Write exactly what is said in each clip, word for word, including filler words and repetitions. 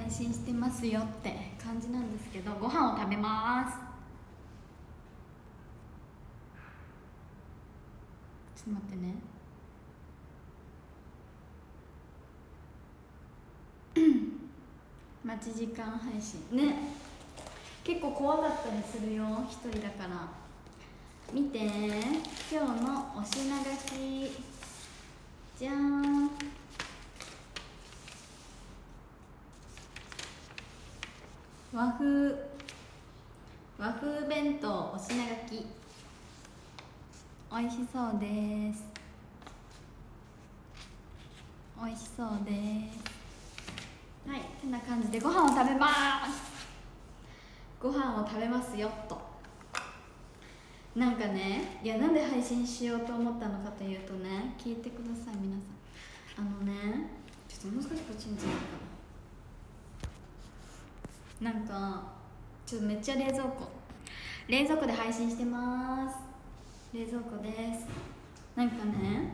配信してますよって感じなんですけど、ご飯を食べます。ちょっと待ってね。待ち時間配信ね、結構怖かったりするよ、一人だから。見て、今日のお品書きじゃーん。和風和風弁当お品書き、おいしそうです。おいしそうです。はい、てな感じでご飯を食べます。ご飯を食べますよと。なんかね、いや、なんで配信しようと思ったのかというとね、聞いてください皆さん。あのね、ちょっともう少しこっちについてかな。なんかちょっとめっちゃ冷蔵庫冷蔵庫で配信してます。冷蔵庫です。なんかね、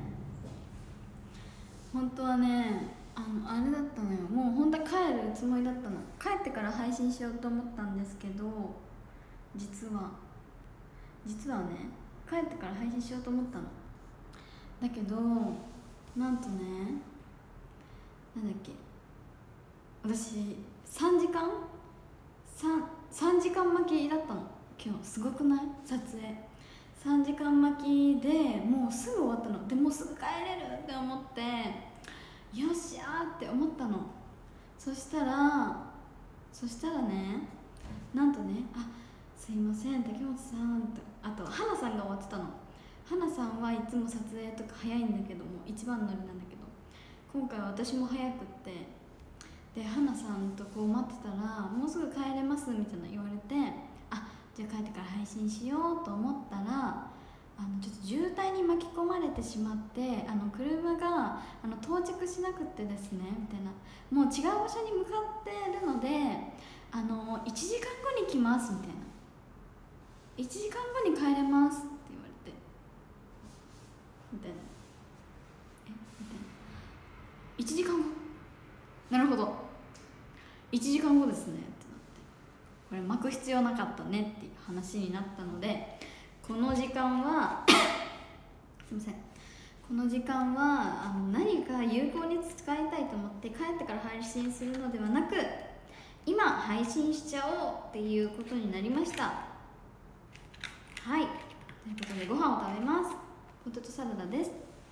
本当はね、あのあれだったのよ。もう本当は帰るつもりだったの。帰ってから配信しようと思ったんですけど、実は実はね、帰ってから配信しようと思ったの。だけどなんとね、なんだっけ、私さんじかん 3, 3時間巻きだったの今日。すごくない？撮影さんじかん巻きでもうすぐ終わったの。でもうすぐ帰れるって思って、よっしゃーって思ったの。そしたらそしたらね、なんとね、あ、すいません竹本さんと、あと花さんが終わってたの。花さんはいつも撮影とか早いんだけども、一番乗りなんだけど、今回は私も早くって、で花さんとこう待ってたら、もうすぐ帰れますみたいな言われて、あ、じゃあ帰ってから配信しようと思ったら、あのちょっと渋滞に巻き込まれてしまって、あの車があの到着しなくってですねみたいな、もう違う場所に向かってるので、あのいちじかんごに来ますみたいな、いちじかんごに帰れますって言われて、みたいな、えみたいな、いちじかんご、なるほどいちじかんごですねってなって、これ巻く必要なかったねっていう話になったので、この時間はすいません、この時間はあの何か有効に使いたいと思って帰ってから配信するのではなく、今配信しちゃおうっていうことになりました。はい、ということでご飯を食べます。ポテトサラダです。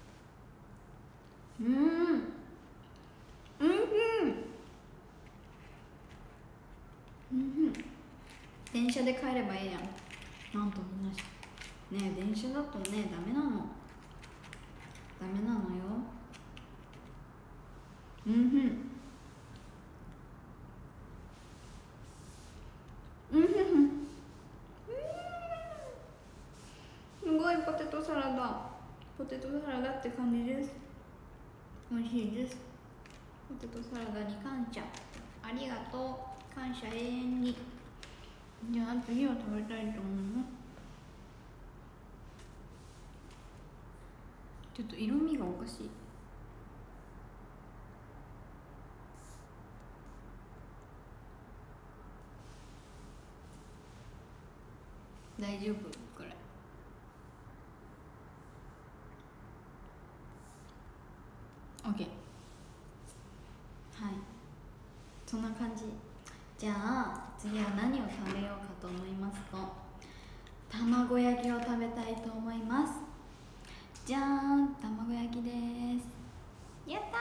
うーん、うんうんうん、電車で帰ればいいやん。なんとみんなしねえ、電車だとね、ダメなのダメなのよ。うんふんうんふんふん、すごいポテトサラダ、ポテトサラダって感じです。美味しいです。ポテトサラダに感謝、ありがとう、感謝永遠に。じゃあ次を食べたいと思います。ちょっと色味がおかしい。大丈夫これ。OK、 はい、そんな感じ。じゃあ次は何を食べようかと思いますと、卵焼きを食べたいと思います。じゃーん、卵焼きです。やった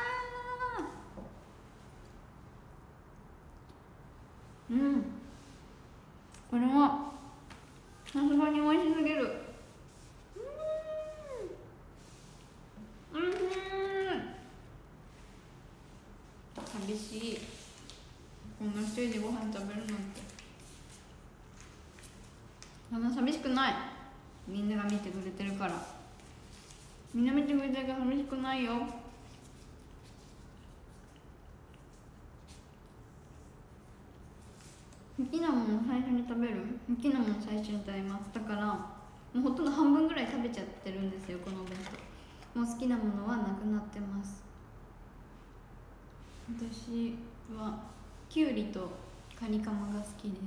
ー。うん、これはさすがに美味しすぎる。うん、うん、寂しい、こんな一人でご飯食べるなんて。そんな寂しくない、みんなが見てくれてるから。みんな見てくれてるから寂しくないよ。好きなもの最初に食べる、好きなもの最初に食べます。だからもうほとんど半分ぐらい食べちゃってるんですよ、このお弁当。もう好きなものはなくなってます。私はきゅうりとカニカマが好きです。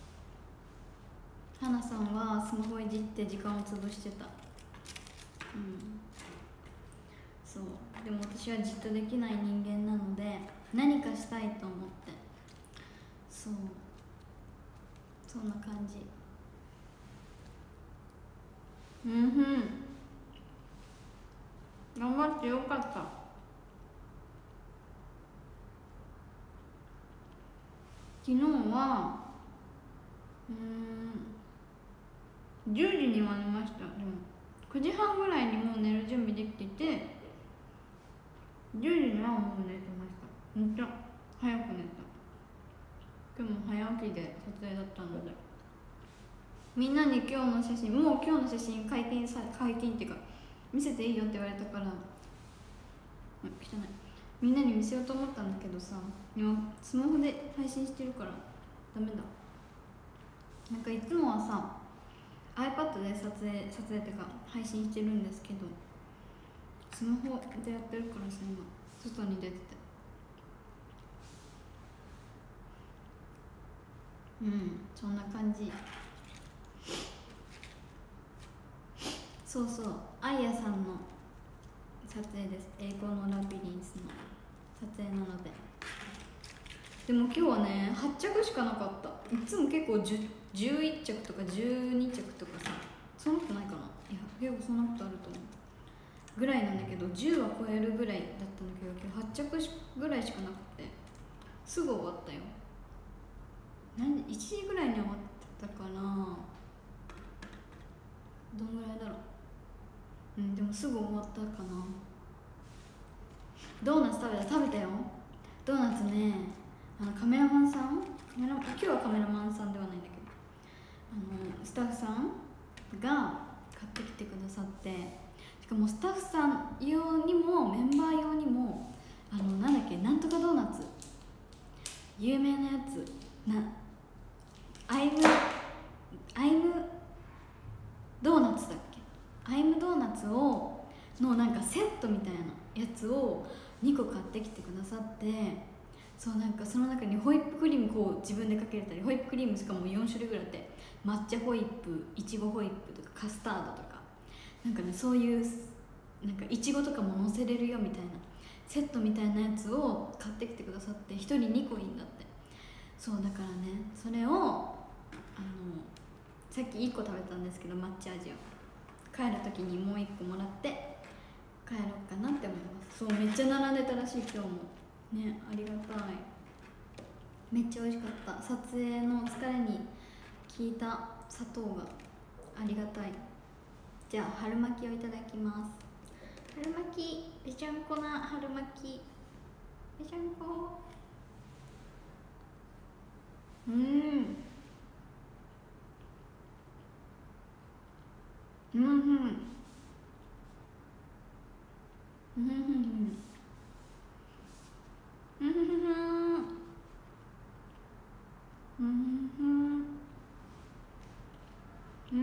花さんはスマホいじって時間を潰してた。うん、そうでも私はじっとできない人間なので何かしたいと思って、そうそんな感じ。うんふん、頑張ってよかった。昨日はうーんじゅうじには寝ました。でもくじはんぐらいにもう寝る準備できてて、じゅうじにはもう寝てました。めっちゃ早く寝た。今日も早起きで撮影だったので、みんなに今日の写真、もう今日の写真解禁さ解禁っていうか見せていいよって言われたから、汚い、みんなに見せようと思ったんだけどさ、今スマホで配信してるからダメだ。なんかいつもはさ iPad で撮影撮影っていうか配信してるんですけど、スマホでやってるからさ、今外に出てて、うん、そんな感じ。そうそう、あいやさんの撮影です。英語のラビリンスの撮影なので。でも今日はねはっちゃくしかなかった。いつも結構 10, じゅういっちゃくとかじゅうにちゃくとかさ、そんなことないかな。いや結構そんなことあると思うぐらいなんだけど、じゅうは超えるぐらいだったんだけど、今日はっちゃくぐらいしかなくてすぐ終わったよ。何いちじぐらいに終わってたかな、どんぐらいだろう。うんでもすぐ終わったかな。ドーナツ食べた食べたよ。ドーナツね、あのカメラマンさん、カメラ今日はカメラマンさんではないんだけど、あのスタッフさんが買ってきてくださって、しかもスタッフさん用にもメンバー用にも、あのなんだっけ、なんとかドーナツ、有名なやつな、アイムアイムドーナツだっけ、アイムドーナツをのなんかセットみたいなやつをにこ買ってきてくださって、そうなんかその中にホイップクリームこう自分でかけれたり、ホイップクリームしかもよんしゅるいぐらいあって、抹茶ホイップ、いちごホイップとかカスタードとか、なんかねそういうなんかいちごとかものせれるよみたいなセットみたいなやつを買ってきてくださって、ひとりにこいいんだって。そうだからね、それをあのさっきいっこ食べたんですけど、抹茶味を帰る時にもういっこもらって帰ろうかなって思います。そうめっちゃ並んでたらしい今日もね、ありがたい。めっちゃ美味しかった。撮影の疲れに効いた砂糖がありがたい。じゃあ春巻きをいただきます。春巻き、ぺちゃんこな春巻き、ぺちゃんこ。うん、うんうんうんうんうんうんうんうん。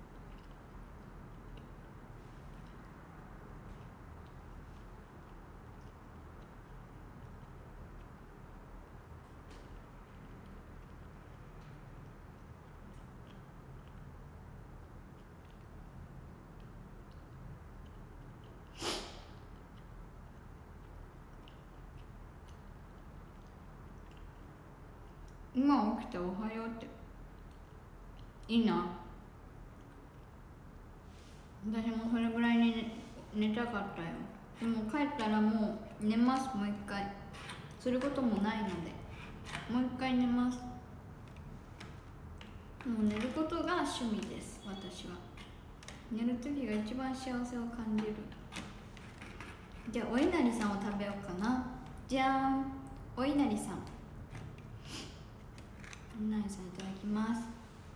今起きておはようっていいな。私もそれぐらいに寝、寝たかったよ。でも帰ったらもう寝ます。もう一回することもないのでもう一回寝ます。もう寝ることが趣味です。私は寝る時が一番幸せを感じる。じゃあお稲荷さんを食べようかな。じゃーん、お稲荷さん、お稲荷さんいただきます。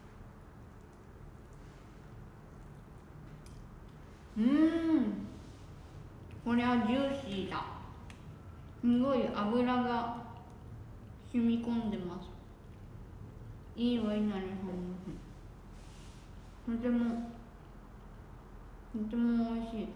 うーん、これはジューシーだ。すごい油が染み込んでます。いいお稲荷さんです。とてもとても美味しい。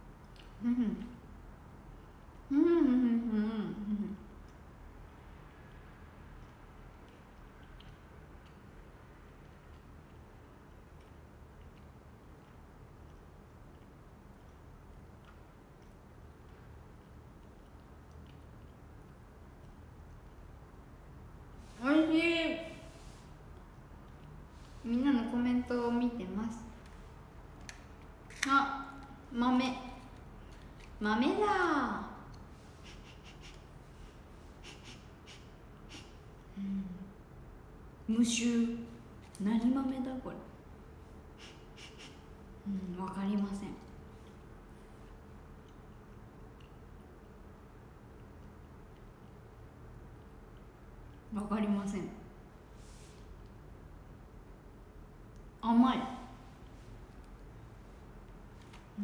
うんうんうんうんうんうん。おいしい。みんなのコメントを見てます。あ、豆豆だ。無臭。何豆だこれ。うん、わかりません。わかりません。甘い。うん、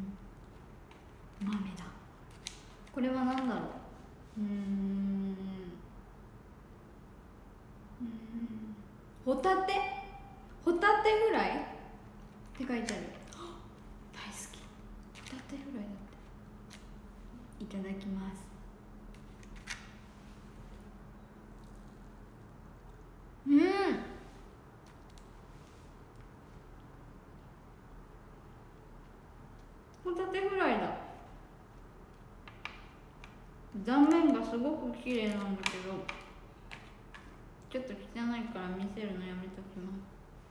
豆だ。これは何だろう。うーんうーんホタテホタテフライって書いてある。大好き。ホタテフライだって。いただきます。うん、ホタテフライだ。断面がすごく綺麗なんだけど、ちょっと汚いから見せるのやめときます。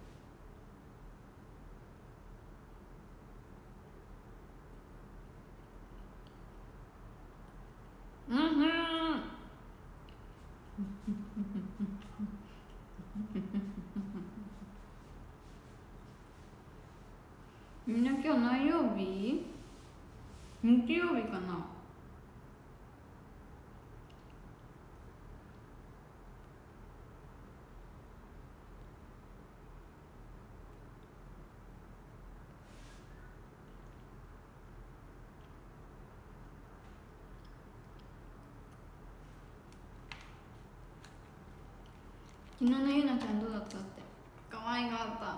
うんふんみんな今日何曜日？日曜日かな。昨日のゆなちゃんどうだったって。可愛かった。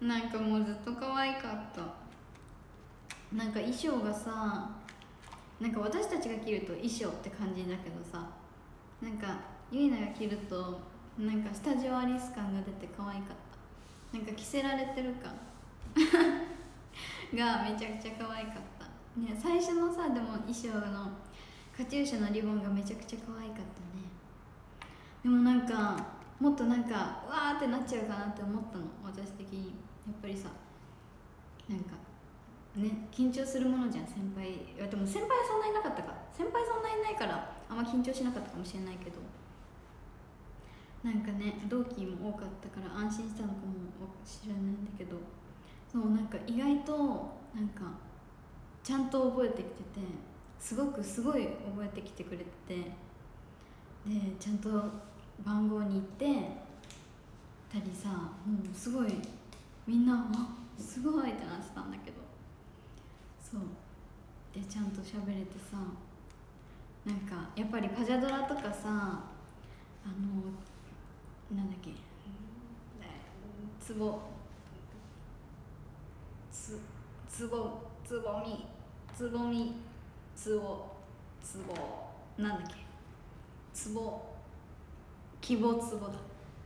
なんかもうずっと可愛かった。なんか衣装がさ、なんか私たちが着ると衣装って感じだけどさ、なんかゆいなが着るとなんかスタジオアリス感が出て可愛かった。なんか着せられてる感がめちゃくちゃ可愛かった、ね、最初のさ、でも衣装のカチューシャのリボンがめちゃくちゃ可愛かったね。でもなんかもっとなんかうわーってなっちゃうかなって思ったの、私的に。やっぱりさ、なんかね、緊張するものじゃん、先輩。いやでも先輩はそんなにいなかったか。先輩そんなにいないからあんま緊張しなかったかもしれないけど、なんかね、同期も多かったから安心したのかもしれないんだけど、そうなんか意外となんかちゃんと覚えてきてて、すごくすごい覚えてきてくれてて、 でちゃんと番号に行ってたりさ、もうすごいみんなあすごいってなってたんだけど、そうでちゃんと喋れてさ、なんかやっぱりパジャドラとかさ、あのなんだっけ、つぼつつぼつぼみつぼみつぼつぼなんだっけつぼ希望つぼだ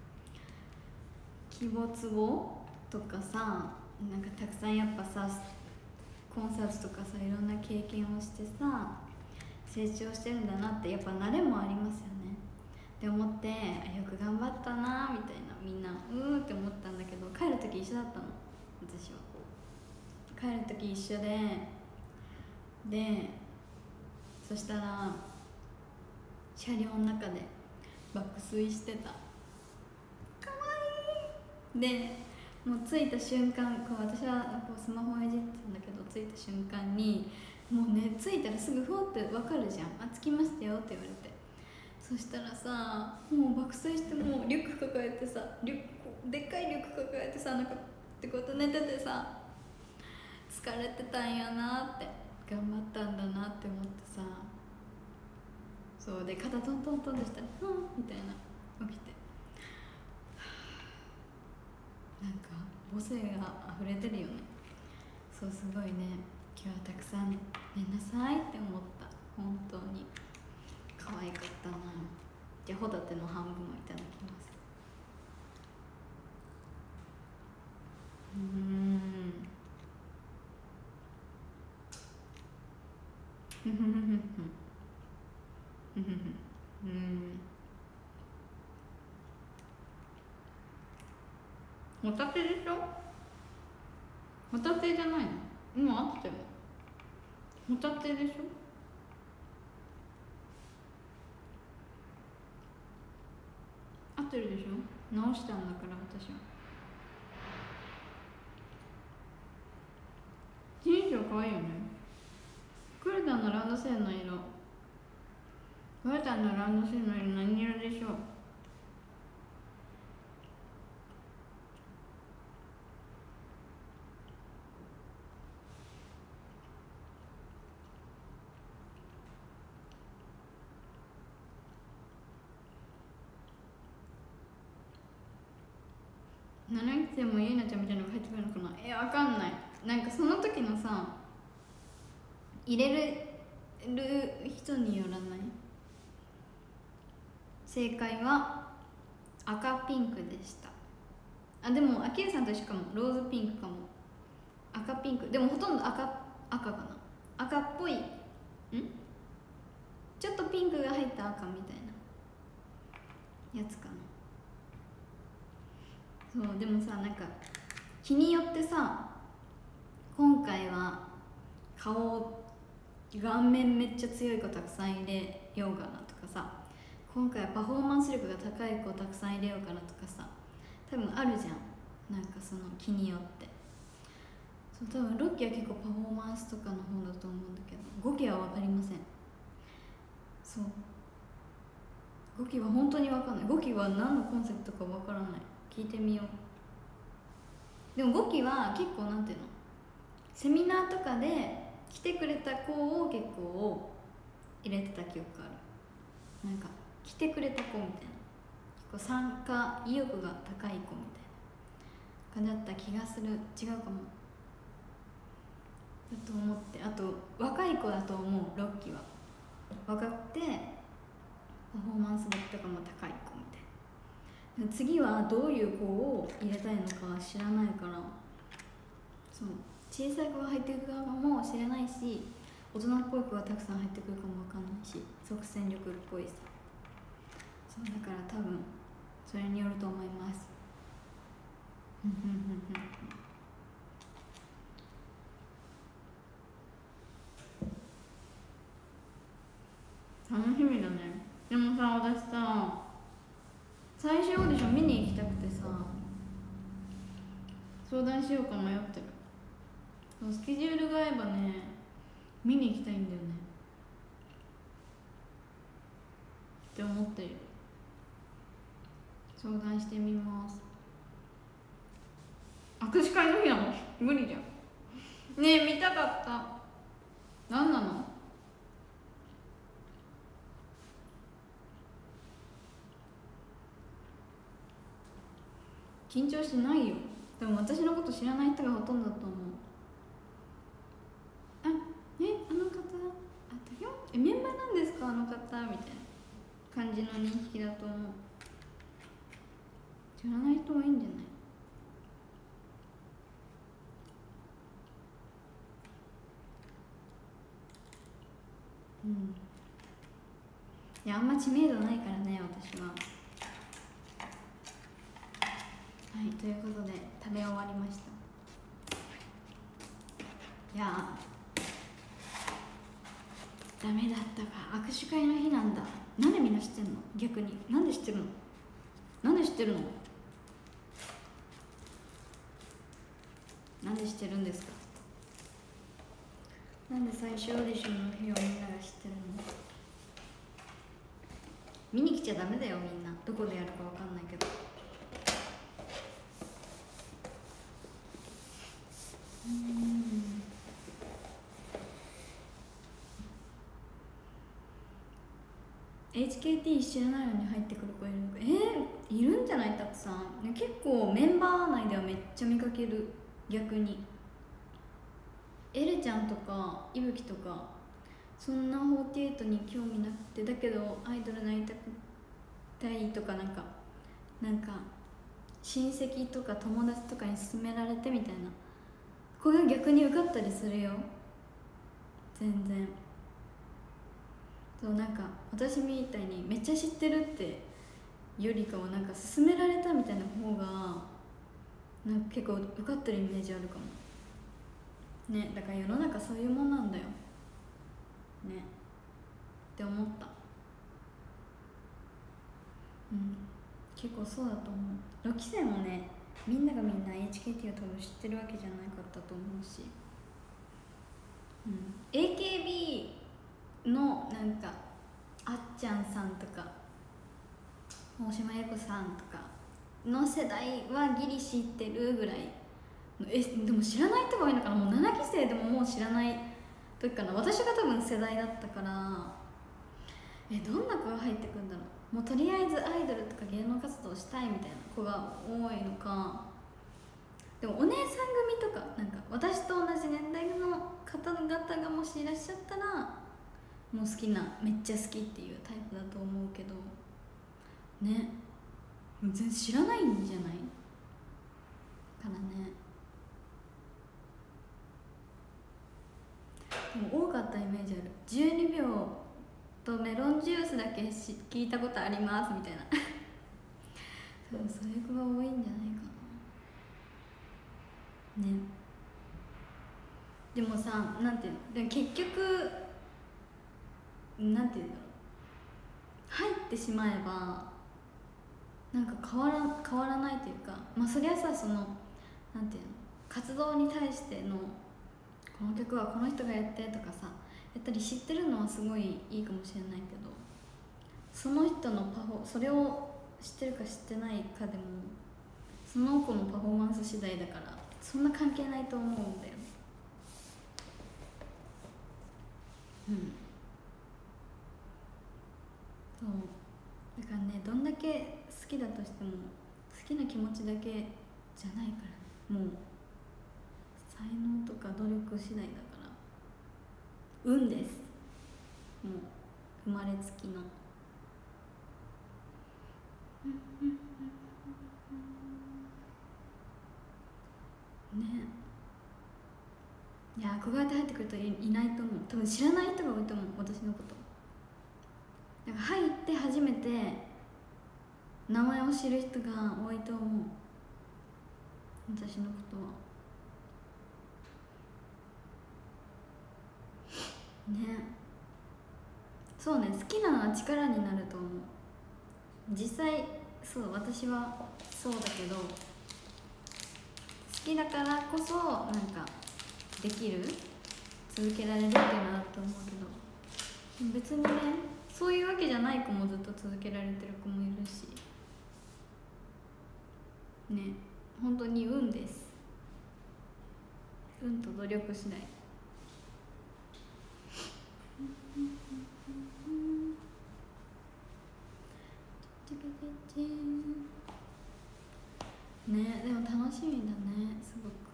希望つぼとかさ、なんかたくさんやっぱさコンサートとかさいろんな経験をしてさ成長してるんだなって、やっぱ慣れもありますよねって思って、よく頑張ったなみたいな、みんなうーって思ったんだけど、帰る時一緒だったの。私は帰る時一緒で、でそしたら車両の中で爆睡してた。かわいい。でもう着いた瞬間、こう私はこうスマホをいじってたんだけど、着いた瞬間にもうね、着いたらすぐふわって分かるじゃん。あ、着きましたよって言われて、そしたらさ、もう爆睡して、もうリュック抱えてさ、リュックでっかいリュック抱えてさ、なんかってこと寝ててさ、疲れてたんやなって、頑張ったんだなって思ってさ、そうで肩トントントンでしたら「うん」みたいな起きて、なんか母性が溢れてるよね。そう、すごいね、今日はたくさん寝なさいって思った。本当に可愛かったな。じゃあホタテの半分をいただきます。うーんふふふふふふふふうんホタテでしょ。ホタテじゃないの？今あってもホタテでしょ。合ってるでしょ。直したんだから私は。テンション可愛いよね。クルタンのランドセルの色、クルタンのランドセルの色何色でしょう。ななき生もゆいなちゃんみたいなのが入ってくるのかな。え、わかんない。なんかその時のさ、入れる人によらない。正解は赤ピンクでした。あ、でもアキエさんとしかもローズピンクかも。赤ピンクでもほとんど赤赤かな。赤っぽい、んちょっとピンクが入った赤みたいなやつかな。そうでもさ、なんか日によってさ、今回は顔顔面めっちゃ強い子たくさん入れようかなとかさ、今回はパフォーマンス力が高い子たくさん入れようかなとかさ、多分あるじゃん。なんかその日によって。そう、多分ロッキーは結構パフォーマンスとかの方だと思うんだけど、ゴキは分かりません。そう、ゴキは本当に分かんない。ゴキは何のコンセプトか分からない。聞いてみよう。でもゴキは結構なんていうの、セミナーとかで来てくれた子を結構入れてた記憶がある。なんか来てくれた子みたいな、結構参加意欲が高い子みたいな感じだった気がする。違うかもだと思って。あと若い子だと思う。ロッキーは若くてパフォーマンス力とかも高い子みたいな。次はどういう子を入れたいのかは知らないから、そう、小さい子が入ってくるかもしれないし、大人っぽい子がたくさん入ってくるかもわかんないし、即戦力っぽいさ。そうだから多分それによると思います。楽しみだね。でもさ、私さ、最終オーディション見に行きたくてさ、相談しようか迷ってる。スケジュールが合えばね、見に行きたいんだよね。 て思ってる。相談してみます。握手会の日なの？無理じゃん。ねえ見たかった。何なの？緊張しないよ。でも私のこと知らない人がほとんどだと思う。あ、え、あの方、あたよ、え、メンバーなんですかあの方みたいな感じの認識だと思う。知らない人もいいんじゃない？うん。いや、あんま知名度ないからね、私は。はい、ということで食べ終わりました。いやダメだったか。握手会の日なんだ。なんでみんな知ってんの？逆になんで知ってるの？なんで知ってるの？なんで知ってるんですか？なんで最終オーディションの日をみんなが知ってるの？見に来ちゃダメだよみんな。どこでやるかわかんないけど。うん。エイチケーティー 知らないのに入ってくる子いるのか。えー、いるんじゃない？たくさん。結構メンバー内ではめっちゃ見かける。逆にエレちゃんとかいぶきとかそんなフォーティーエイトに興味なくて、だけどアイドルになりたくたいとか、なんかなんか親戚とか友達とかに勧められてみたいな子が逆に受かったりするよ。全然。そう、なんか私みたいにめっちゃ知ってるってよりかは、なんか勧められたみたいな方がなんか結構受かってるイメージあるかもね。だから世の中そういうもんなんだよねって思った。うん、結構そうだと思う。ろくき生もね、みんながみんな エイチケーティー を多分知ってるわけじゃなかったと思うし、うん、エーケービー のなんかあっちゃんさんとか大島優子さんとかの世代はギリ知ってるぐらい。え、でも知らない人が多いのかな。もうななき生でももう知らない時かな。私が多分世代だったから。え、どんな子が入ってくるんだろう。もうとりあえずアイドルとか芸能活動したいみたいな子が多いのか。でもお姉さん組とか、なんか私と同じ年代の方々がもしいらっしゃったらもう好きな、めっちゃ好きっていうタイプだと思うけどね。全然知らないんじゃないからね。でも多かったイメージある。じゅうにびょうとメロンジュースだけし聞いたことありますみたいなそう、そういう子が多いんじゃないかなね。でもさ、なんていうの、でも結局なんていうんだろう、入ってしまえばなんか変わら変わらないというか、まあそりゃさ、そのなんていうの、活動に対してのこの曲はこの人がやってとかさ、やったり知ってるのはすごいいいかもしれないけど、その人のパフォそれを知ってるか知ってないかでもその子のパフォーマンス次第だから、そんな関係ないと思うんだよね。うん、そうだからね、どんだけ好きだとしても好きな気持ちだけじゃないからね。もう才能とか努力次第だから運です。もう生まれつきのね。いや、憧れて入ってくる人 い, いないと思う。多分知らない人が多いと思う、私のこと。なんか入って初めて名前を知る人が多いと思う、私のことはね。そうね、好きなのは力になると思う。実際そう、私はそうだけど、好きだからこそなんかできる、続けられるっていうのはあると思うけど、別にね、 そういうわけじゃない子もずっと続けられてる子もいるしね、本当に運です。運と努力次第。ね、でも楽しみだね、すごく。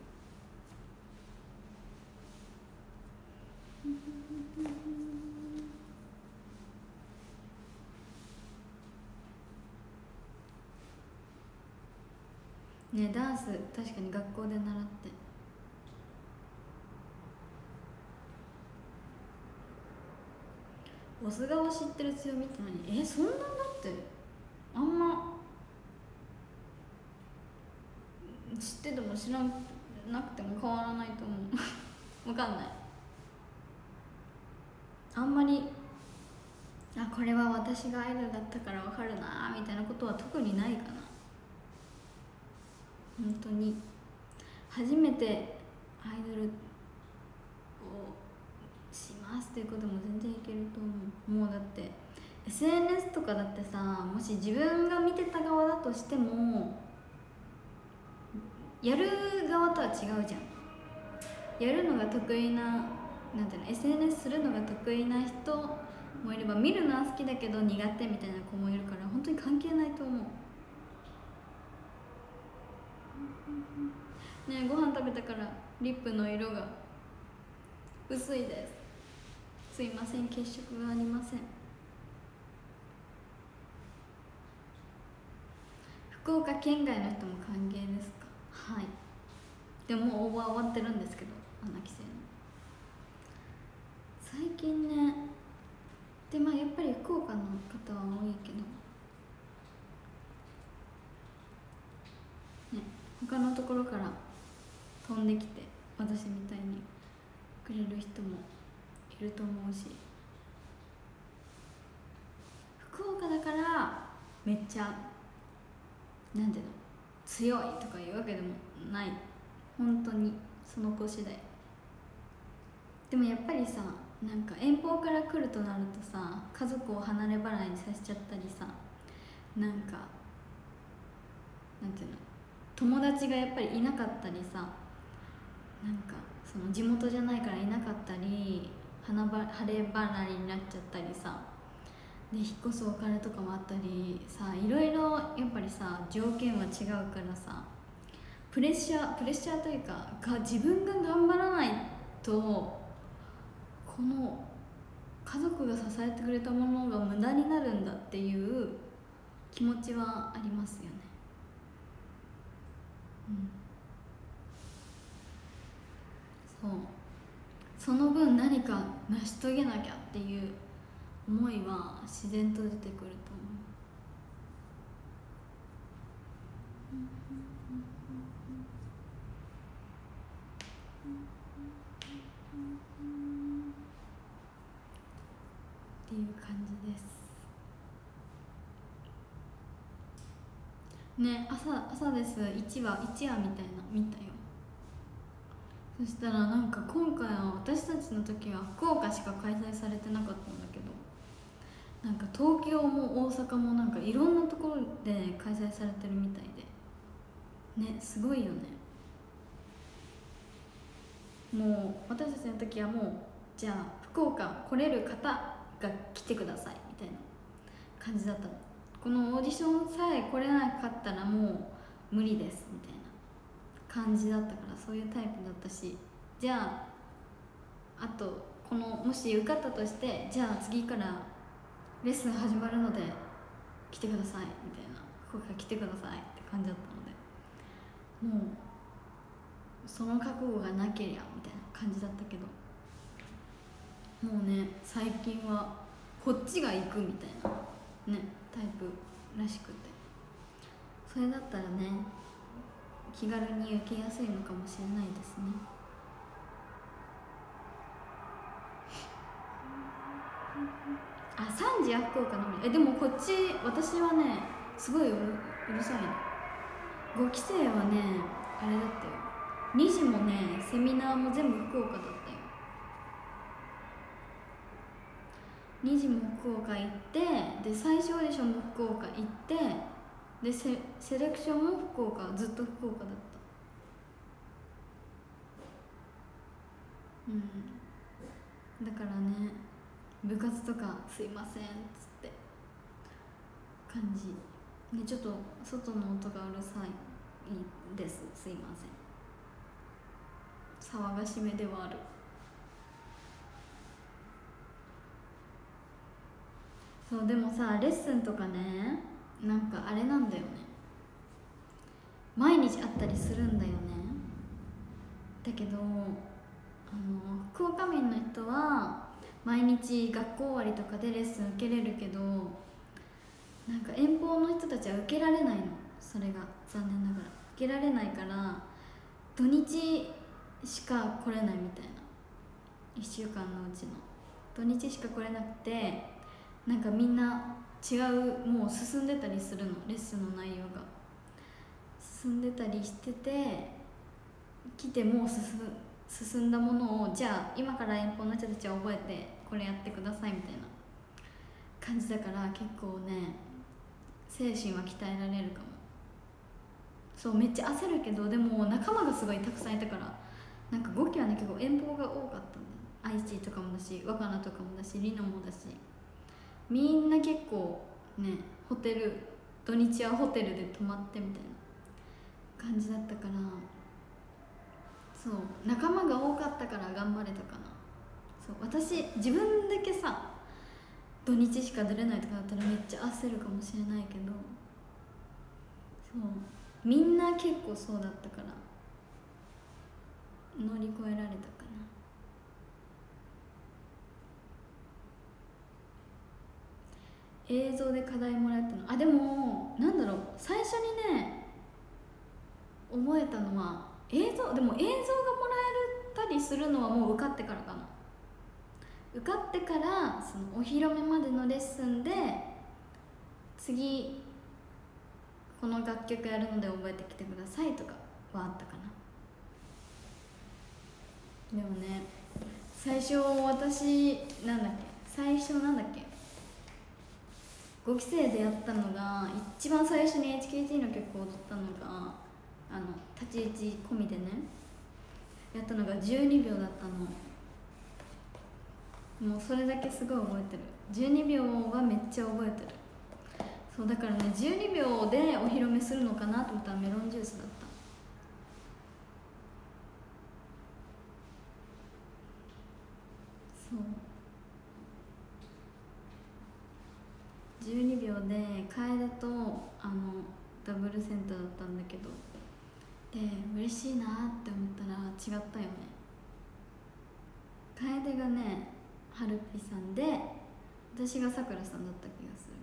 ね、ダンス確かに学校で習って。ボス顔知ってる強みって何？え、そんなだってあんま知ってても知らなくても変わらないと思うわかんない。あんまりあ、これは私がアイドルだったからわかるなみたいなことは特にないかな。本当に初めてアイドルをしますっていうことも全然いけると思う。もうだって エスエヌエス とかだってさ、もし自分が見てた側だとしてもやる側とは違うじゃん。やるのが得意な、なんていうの、 エスエヌエス するのが得意な人もいれば、見るのは好きだけど苦手みたいな子もいるから、本当に関係ないと思う。ねえ、ご飯食べたからリップの色が薄いです。すいません、血色がありません。福岡県外の人も歓迎ですか？はい。でももう応募は終わってるんですけど、アナキセの最近ね。でまあやっぱり福岡の方は多いけどね、他のところから飛んできて私みたいにくれる人もいると思うし、福岡だからめっちゃなんていうの、強いとかいうわけでもない。本当にその子次第。でもやっぱりさ、なんか遠方から来るとなるとさ、家族を離れ離れにさせちゃったりさ、なんかなんていうの、友達がやっぱりいなかったりさ、なんかその地元じゃないからいなかったり、離れ離れになっちゃったりさ、で引っ越すお金とかもあったりさ、いろいろやっぱりさ条件は違うからさ、プレッシャープレッシャーというかが自分が頑張らないと、この家族が支えてくれたものが無駄になるんだっていう気持ちはありますよね。うん、そう、その分何か成し遂げなきゃっていう思いは自然と出てくると思う。っていう感じですね。朝朝ですいちわいちわみたいな見たよ。そしたらなんか今回は私たちの時は福岡しか開催されてなかったんだけど、なんか東京も大阪もなんかいろんなところで開催されてるみたいでね、すごいよね。もう私たちの時はもう、じゃあ福岡来れる方が来てくださいみたいな感じだったの。このオーディションさえ来れなかったらもう無理ですみたいな感じだったから、そういうタイプだったし、じゃああとこのもし受かったとして、じゃあ次からレッスン始まるので来てくださいみたいな、福岡来てくださいって感じだったので、もうその覚悟がなけりゃみたいな感じだったけど、もうね最近はこっちが行くみたいなねタイプらしくて、それだったらね気軽に受けやすいのかもしれないですね。あ、さんじは福岡のみ。えでもこっち私はねすごいう る, うるさいの。ごきせいはねあれだったよ、にじもねセミナーも全部福岡だったよ。 にじも福岡行って、で最初オーディションも福岡行って、で セ, セレクションも福岡、ずっと福岡だった。うんだからね、部活とかすいませんっつって感じね。ちょっと外の音がうるさいです、すいません。騒がしめではある。そうでもさ、レッスンとかね、なんかあれなんだよね、毎日あったりするんだよね。だけどあの福岡民の人は毎日学校終わりとかでレッスン受けれるけど、なんか遠方の人たちは受けられないの。それが残念ながら受けられないから、土日しか来れないみたいな。いっしゅうかんのうちの土日しか来れなくて、なんかみんな違う、もう進んでたりするの、レッスンの内容が進んでたりしてて、来てもう進進んだものを、じゃあ今から遠方の人たちは覚えてこれやってくださいみたいな感じだから、結構ね精神は鍛えられるかも。そうめっちゃ焦るけど、でも仲間がすごいたくさんいたから、なんかごきはね結構遠方が多かったんだよ。愛知とかもだし、若菜とかもだし、リノもだし、みんな結構ね、ホテル、土日はホテルで泊まってみたいな感じだったから、そう仲間が多かったから頑張れたかな。そう私自分だけさ土日しか出れないとかだったらめっちゃ焦るかもしれないけど、そうみんな結構そうだったから乗り越えられたかな。映像で課題もらえたの、あでもなんだろう、最初にね覚えたのは映像、でも映像がもらえたりするのはもう受かってからかな。受かってからそのお披露目までのレッスンで、次この楽曲やるので覚えてきてくださいとかはあったかな。でもね、最初私なんだっけ最初なんだっけごきせいでやったのが、一番最初に エイチケーティー の曲を踊ったのが、あの立ち位置込みでねやったのがじゅうにびょうだったの。もうそれだけすごい覚えてる。じゅうにびょうはめっちゃ覚えてる。そうだからね、じゅうにびょうでお披露目するのかなと思ったらメロンジュースだった。そうじゅうにびょうで楓とあのダブルセンターだったんだけど、で嬉しいなって思ったら違ったよね。楓がねはるぴさんで、私がさくらさんだった気がす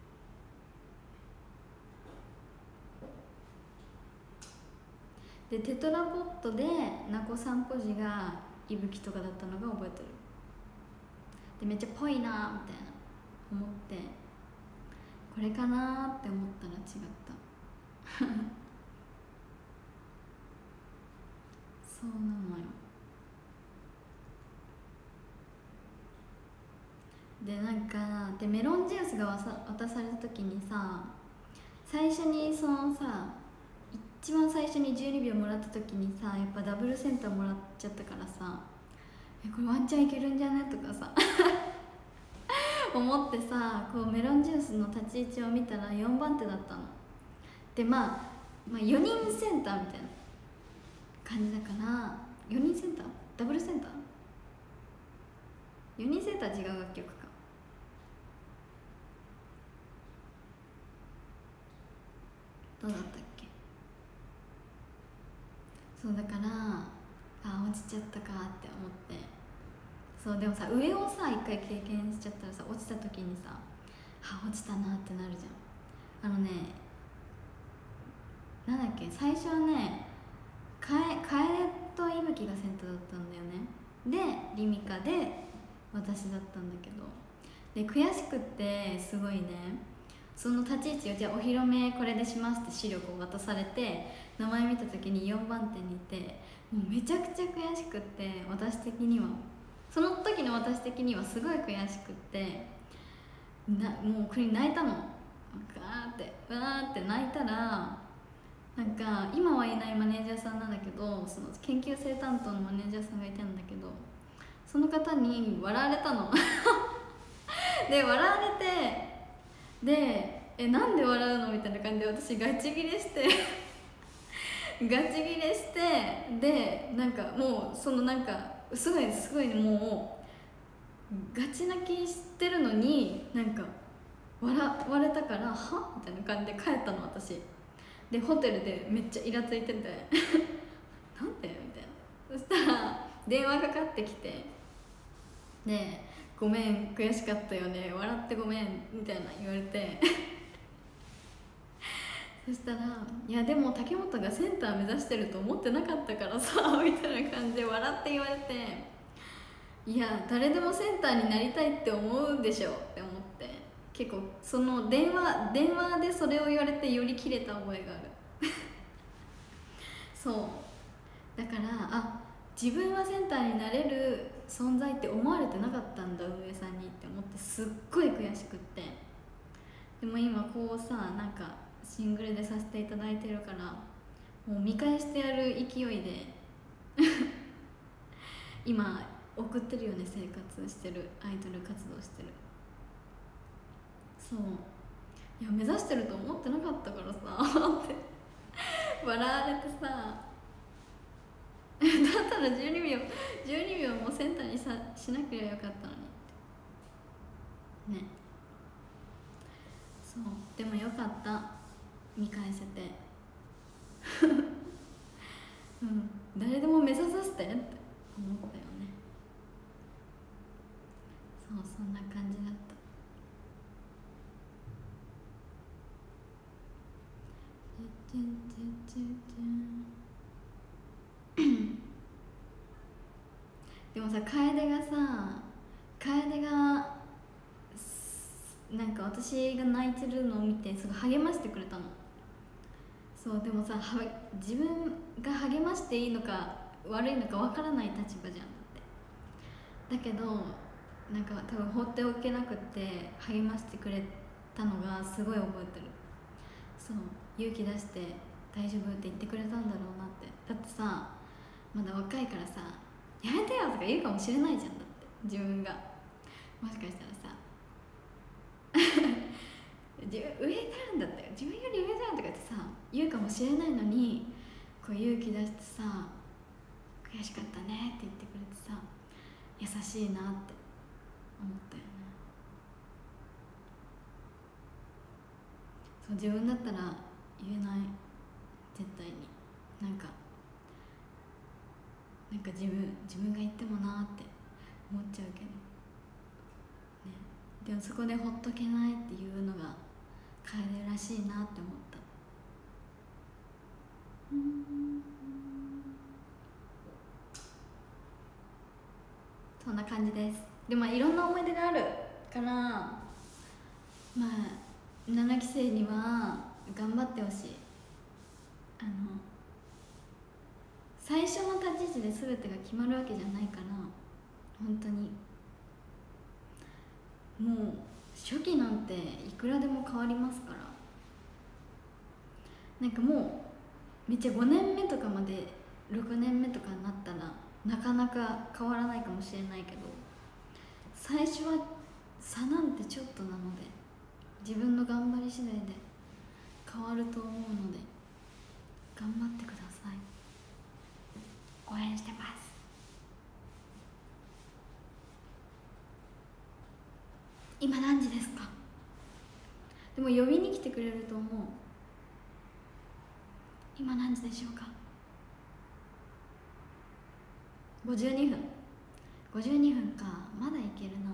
る。でテトラポットでなこさんポジがいぶきとかだったのが覚えてる。でめっちゃぽいなみたいな思って、これかなって思ったら違ったそうなのよ。でなんかでメロンジュースが渡された時にさ、最初にそのさ一番最初にじゅうにびょうもらった時にさ、やっぱダブルセンターもらっちゃったからさ、えこれワンチャンいけるんじゃねとかさ思ってさ、こうメロンジュースの立ち位置を見たらよんばんてだったので、まあ、まあよにんセンターみたいな感じだから、よにんセンターダブルセンターよにんセンター違う楽曲か。どうだったっけ。そうだから、あ落ちちゃったかって思って。そうでもさ、上をさ一回経験しちゃったらさ、落ちた時にさ、あ落ちたなってなるじゃん。あのね、なんだっけ、最初はねかえ楓といぶきがセンターだったんだよね。でリミカで私だったんだけど、で悔しくってすごいね、その立ち位置をじゃあお披露目これでしますって視力を渡されて、名前見た時によんばんてにいて、もうめちゃくちゃ悔しくって、私的にはその時の私的にはすごい悔しくって、 なもうこれ泣いたの。ガーってわーって泣いたら、なんか今はいないマネージャーさんなんだけど、その研究生担当のマネージャーさんがいたんだけど、その方に笑われたので笑われて、でえなんで笑うのみたいな感じで私ガチギレしてガチギレして、でなんかもうそのなんかすごいすごいね、もうガチ泣きしてるのになんか笑われたからはみたいな感じで帰ったの私で。ホテルでめっちゃイラついててなんでみたいな。そしたら電話かかってきて、でごめん悔しかったよね笑ってごめんみたいな言われてそしたらいやでも竹本がセンター目指してると思ってなかったからさみたいな感じで笑って言われて、いや誰でもセンターになりたいって思うでしょって思って、結構その電話電話でそれを言われてよりキレた覚えがあるそうだから、あ自分はセンターになれる存在って思われてなかったんだ運営さんにって思って、すっごい悔しくって。でも今こうさなんかシングルでさせていただいてるから、もう見返してやる勢いで今送ってるよね、生活してる、アイドル活動してる。そういや目指してると思ってなかったからさって笑われてさだったらじゅうにびょうじゅうにびょうもセンターにさしなければよかったのにね。そうでもよかった、見返せてうん誰でも目指させてって思ったよね。そうそんな感じだった。でもさ楓がさ楓がなんか私が泣いてるのを見てすごい励ましてくれたの。そうでもさ自分が励ましていいのか悪いのかわからない立場じゃんって。だけどなんか多分放っておけなくって励ましてくれたのがすごい覚えてる。そう勇気出して大丈夫って言ってくれたんだろうなって。だってさまだ若いからさやめてよとか言うかもしれないじゃん。だって自分がもしかしたらさ自分上なんだったよ、自分より上じゃんとか言ってさ言うかもしれないのに、こう勇気出してさ悔しかったねって言ってくれてさ優しいなって思ったよね。そう自分だったら言えない、絶対に。なんかなんか自分自分が言ってもなって思っちゃうけどね。でもそこでほっとけないっていうのが楓らしいなって思った。うんそんな感じです。でもいろんな思い出があるから、まあななき生には頑張ってほしい。あの最初の立ち位置で全てが決まるわけじゃないから、本当にもう初期なんていくらでも変わりますから。なんかもうめっちゃごねんめとかまでろくねんめとかになったらなかなか変わらないかもしれないけど、最初は差なんてちょっとなので自分の頑張り次第で変わると思うので頑張ってください。応援してます。今何時ですか？でも呼びに来てくれると思う。今何時でしょうか？ごじゅうにふん。ごじゅうにふんか、まだいけるな。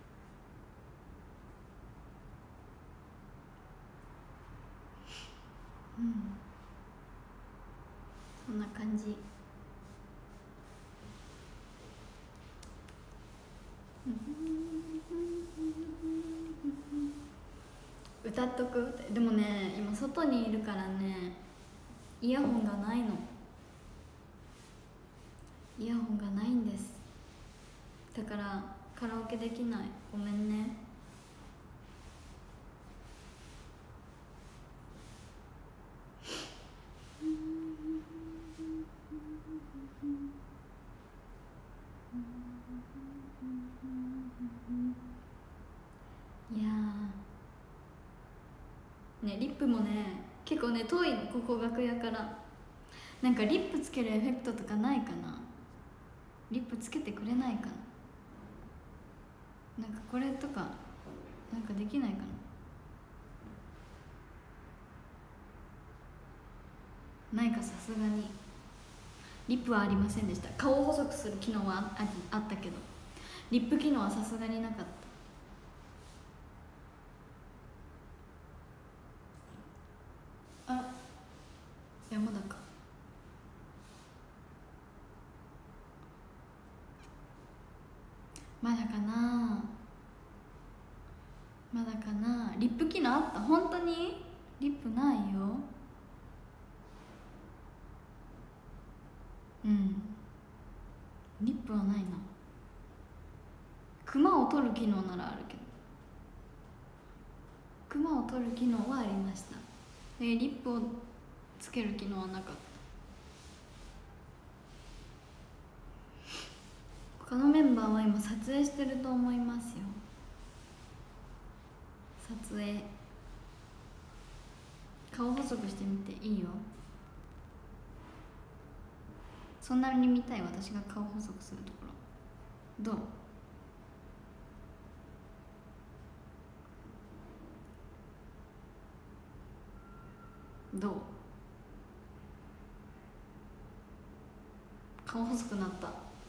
うんそんな感じ。歌っとく。でもね今外にいるからねイヤホンがないの。イヤホンがないんです。だからカラオケできない。ごめんね。 いやーね、リップもね結構ね遠いの、ここ楽屋から。なんかリップつけるエフェクトとかないかな。リップつけてくれないかな。なんかこれとかなんかできないかな。ないか、さすがに。リップはありませんでした。顔を細くする機能は あ, あったけど、リップ機能はさすがになかった。あ、山田か。まだかな、まだかな。リップ機能あった？本当にリップないよ。うん、リップはないな。クマを取る機能ならあるけど、クマを取る機能はありました。でリップをつける機能はなかった。他のメンバーは今撮影してると思いますよ。撮影、顔細くしてみていいよ。そんなに見たい？私が顔細くするところどう？どう？顔細くなった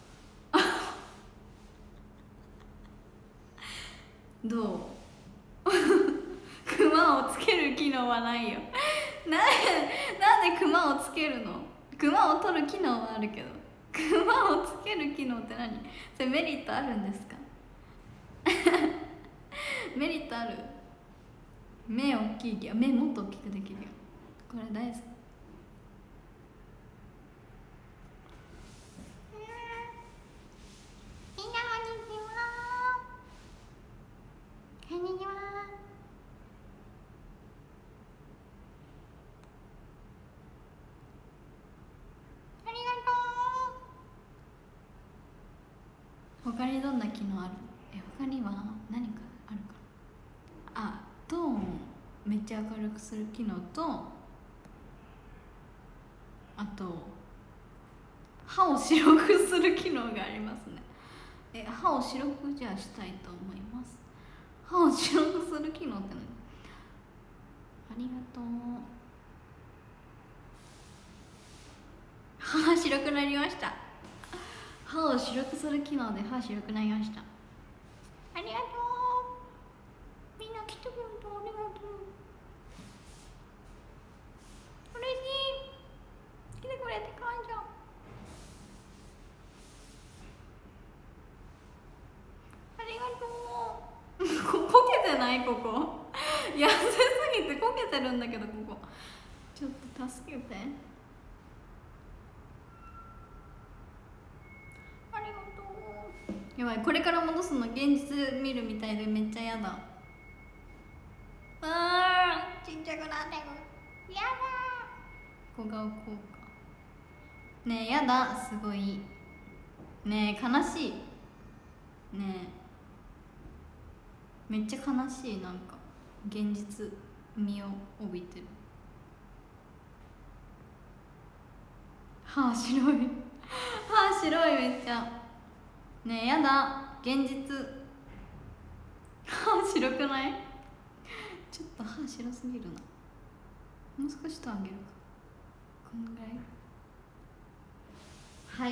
どう？クマをつける機能はないよな, なんでクマをつけるの？クマを取る機能はあるけど、クマをつける機能って何？それメリットあるんですか？メリットある？目大きいけど、目もっと大きくできるよ。これ大好き。みんなこんにちは。こんにちは。ありがとう。他にどんな機能ある？え、他には何かあるかな。あ、トーンめっちゃ明るくする機能と、あと歯を白くする機能がありますね。え、歯を白くじゃあしたいと思います。歯を白くする機能って何？ありがとう。歯白くなりました。歯を白くする機能で歯白くなりました。ありがとう。みんな来てくれてありがとう。嬉しい。来てくれて感謝。ありがとう。ここけてない？ここ痩せすぎてこけてるんだけど、ここちょっと助けて。ありがとう。やばい、これから戻すの現実見るみたいでめっちゃやだ。あー、ちっちゃくなってる。やだ。小顔効果ねえ、やだ、すごいねえ、悲しいねえ、めっちゃ悲しい。なんか現実味を帯びてる。歯白い歯白い、めっちゃ。ねえ、やだ、現実歯白くない？ちょっと歯白すぎるな。もう少しとあげるか。こんぐらい。はい、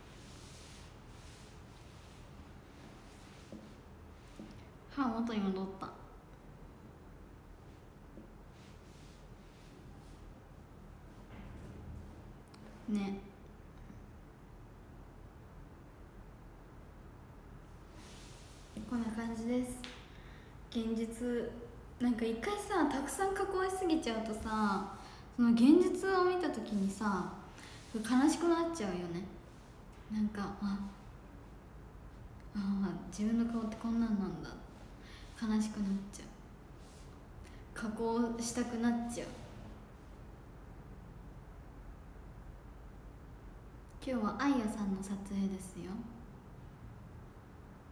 歯元に戻った。ね、こんな感じです。現実なんか一回さ、たくさん加工しすぎちゃうとさ、その現実を見た時にさ悲しくなっちゃうよね。なんかああ、自分の顔ってこんなんなんだ、悲しくなっちゃう。加工したくなっちゃう。今日はあいやさんの撮影ですよ。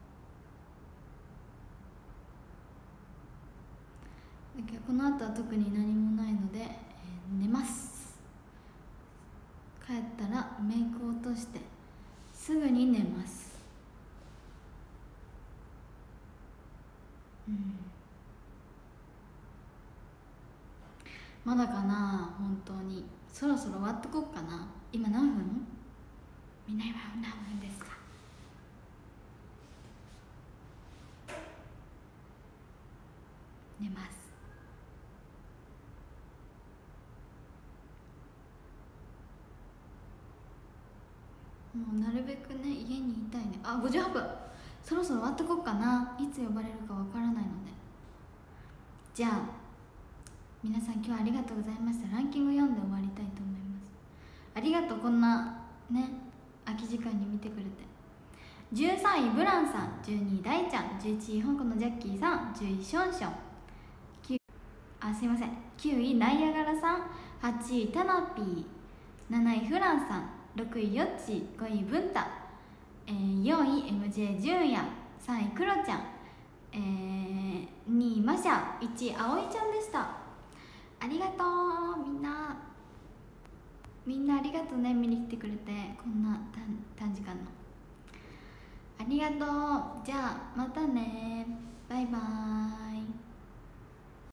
だけどこの後は特に何もないので、えー寝ます。帰ったらメイクを落としてすぐに寝ます。うん、まだかな。本当にそろそろ終わっとこうかな。今何分？みんな今何分ですか？寝ます。もうなるべくね家にいたいね。あ、ごじゅうはっぷん。そろそろ終わっとこうかな。いつ呼ばれるかわからないので。じゃあ皆さん今日はありがとうございました。ランキング読んで終わりたいと思います。ありがとう、こんなね空き時間に見てくれて。じゅうさんいブランさん、じゅうにい大ちゃん、じゅういちい香港のジャッキーさん、じゅういションション、あすいませんきゅういナイアガラさん、はちいタナピー、なないフランさん、ろくいヨッチ、ごいブンタ、えー、よんい エムジェー ジュンヤ、さんいクロちゃん、えー、にいマシャ、いちいあおいちゃんでした。ありがとう。みんなみんなありがとうね、見に来てくれて。こんな短, 短時間のありがとう。じゃあまたね、バイバーイ。